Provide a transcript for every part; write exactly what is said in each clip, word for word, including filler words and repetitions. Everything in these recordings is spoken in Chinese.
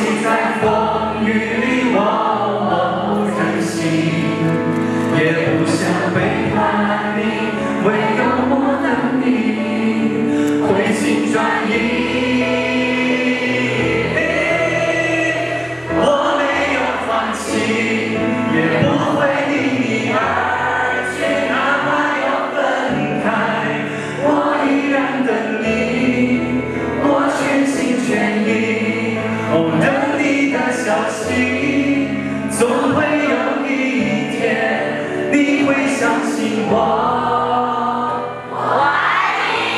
弃在风雨里，我不忍心，也不想背叛你，唯有我等你，回心转意。我没有放弃，也不会因你而去，哪怕要分开，我依然等你，我全心全意。哦，等你的消息，总会有一天，你会相信我，我爱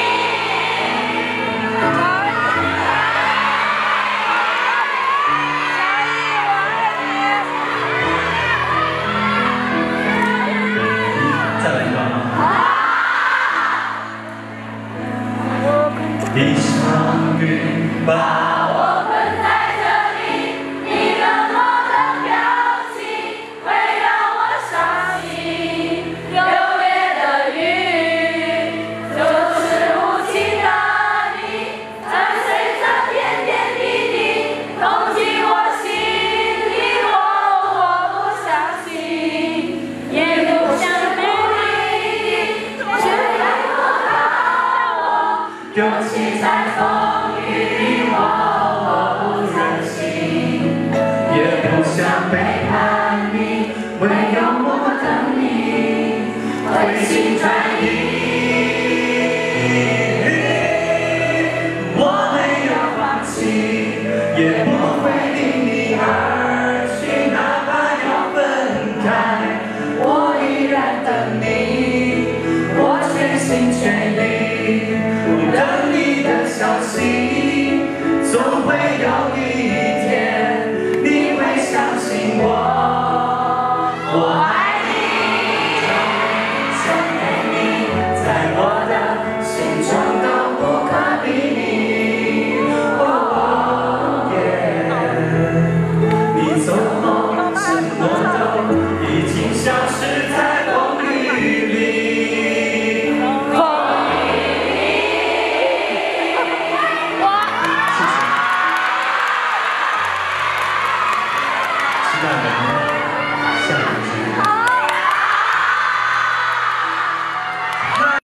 你。再来一段吗？一场雨把。 勇气在风。